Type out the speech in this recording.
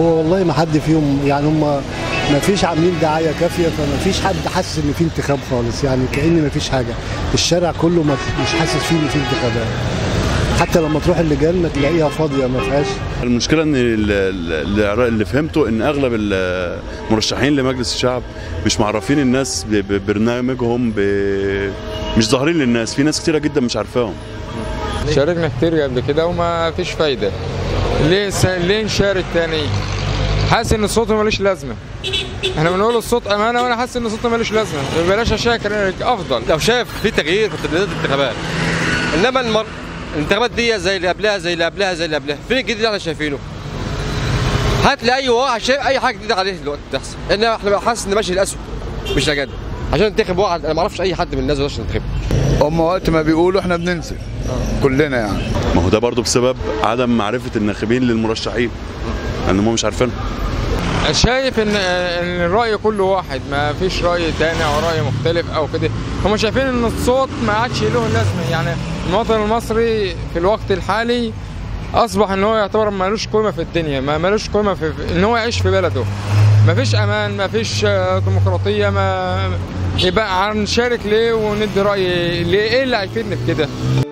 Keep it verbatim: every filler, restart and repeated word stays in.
والله ما حد فيهم يعني، هم ما فيش عاملين دعايه كافيه، فما فيش حد حاسس ان في انتخاب خالص، يعني كأن ما فيش حاجه. الشارع كله مش حاسس فيه ان في انتخابات، حتى لما تروح اللجان ما تلاقيها فاضيه ما فيهاش. المشكله ان اللي فهمته ان اغلب المرشحين لمجلس الشعب مش معرفين الناس ببرنامجهم، مش ظاهرين للناس. في ناس كتيره جدا مش عارفاهم. شاركنا كتير قبل كده وما فيش فايده. ليه س... ليه نشارك تاني؟ حاسس ان الصوت ملوش لازمه. احنا بنقول الصوت امانه وانا حاسس ان الصوت ملوش لازمه، بلاش اشاكر افضل. لو شايف في تغيير في تبديلات الانتخابات، انما المر... الانتخابات دي زي اللي قبلها زي اللي قبلها زي اللي قبلها، فين الجديد اللي احنا شايفينه؟ هات لي اي واحد شايف اي حاجه جديده عليه دلوقتي بتحصل، ان احنا حاسس ان ماشي الاسود مش لجد. عشان ننتخب واحد انا ما اعرفش اي حد من الناس عشان ننتخبه. هم وقت ما بيقولوا احنا بننزل كلنا يعني. ما هو ده برضه بسبب عدم معرفه الناخبين للمرشحين، لان هم مش عارفينهم. شايف ان ان الراي كله واحد، ما فيش راي تاني او راي مختلف او كده. هم شايفين ان الصوت ما عادش له لازمه، يعني المواطن المصري في الوقت الحالي اصبح ان هو يعتبر مالوش قيمه في الدنيا، ما مالوش قيمه في ان هو يعيش في بلده. ما فيش امان، ما فيش ديمقراطيه، ما يبقى هنشارك ليه وندي راي ليه؟ ايه اللي هيفيدني في كده؟